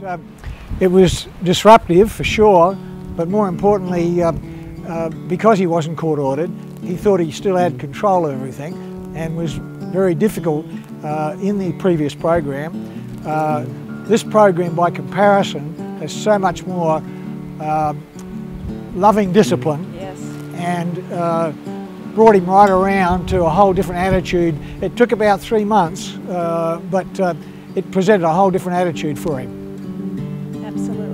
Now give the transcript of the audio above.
It was disruptive for sure, but more importantly, because he wasn't court-ordered, he thought he still had control of everything and was very difficult in the previous program. This program, by comparison, has so much more loving discipline. Yes. And brought him right around to a whole different attitude. It took about 3 months, but it presented a whole different attitude for him. Absolutely.